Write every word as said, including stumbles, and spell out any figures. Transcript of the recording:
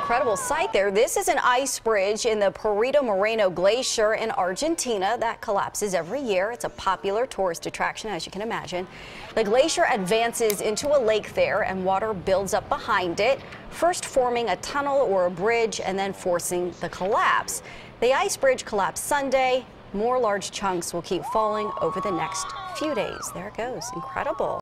incredible sight there. This is an ice bridge in the Perito Moreno Glacier in Argentina that collapses every year. It's a popular tourist attraction, as you can imagine. The glacier advances into a lake there and water builds up behind it, first forming a tunnel or a bridge and then forcing the collapse. The ice bridge collapsed Sunday. More large chunks will keep falling over the next few days. There it goes. Incredible.